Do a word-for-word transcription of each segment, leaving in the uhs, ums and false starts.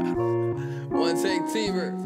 One take, T-Bird.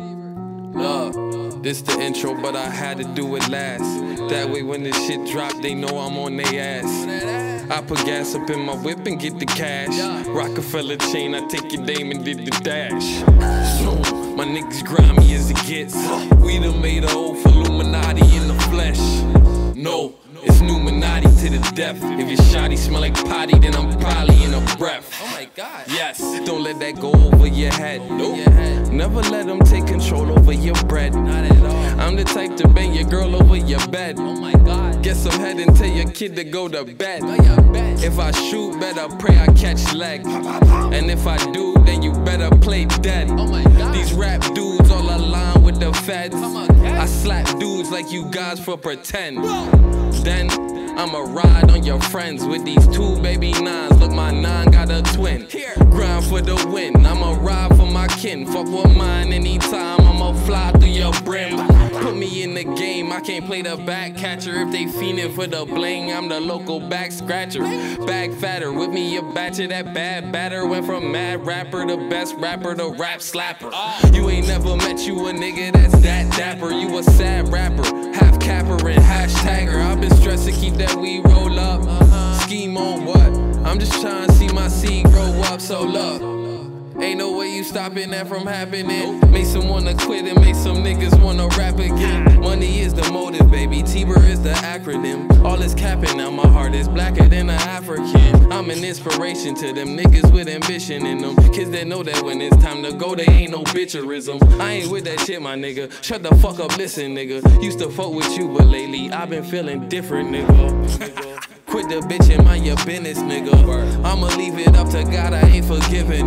Love, this the intro, but I had to do it last. That way when this shit drop, they know I'm on they ass. I put gas up in my whip and get the cash. Rockefeller chain, I take your dame and did the dash. So, my niggas grimy as it gets. We done made a oath, Illuminati in the flesh. No, it's Numinati to the death. If your shawty smell like potty, then I'm probably in a breath. Oh my God. Yes, don't let that go over your head. Nope. Never let them take control over your bread. Not at all. I'm the type to bang your girl over your bed. Oh my God. Get some head and tell your kid to go to bed. If I shoot, better pray I catch leg. And if I do, then you better play dead. Oh my God. These rap dudes all align with the feds. Oh my God. I slap dudes like you guys for pretend. Then I'ma ride on your friends with these two baby nines. Look, my nine got a twin. Grind for the win. I'ma ride for my kin. Fuck with mine anytime. I'ma fly through your brim. Put me in the game. I can't play the back catcher. If they fiendin' for the bling, I'm the local back scratcher. Bag fatter with me a batch of that bad batter. Went from mad rapper to best rapper to rap slapper. You ain't never met you a nigga that's that dapper. You a sad rapper, half capper and hashtagger. I've been stressed to keep that weed roll up. Scheme on what? I'm just trying to see my seed grow up. So look, ain't no way you stopping that from happening. Make some wanna quit and make some niggas wanna rap again. Money is the motive, baby. T-Bird is the acronym. All this capping now, my heart is blacker than an African. I'm an inspiration to them niggas with ambition in them. Kids that know that when it's time to go, they ain't no bitcherism. I ain't with that shit, my nigga. Shut the fuck up, listen, nigga. Used to fuck with you, but lately I've been feeling different, nigga. Quit the bitch and mind your business, nigga. I'ma leave it up to God, I ain't forgiving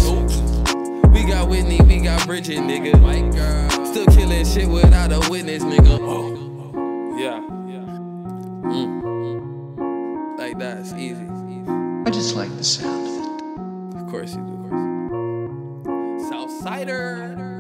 niggas. We got Whitney, we got Bridget, nigga. Still killing shit without a witness, nigga. Oh. Yeah. Mm. Like that, it's easy. I just like the sound of it. Of course you do. Southsider.